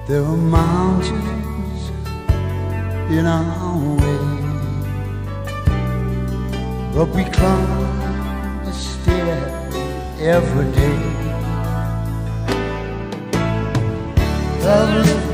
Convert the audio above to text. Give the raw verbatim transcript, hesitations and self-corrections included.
There are mountains in our way, but we climb a stair every day. Love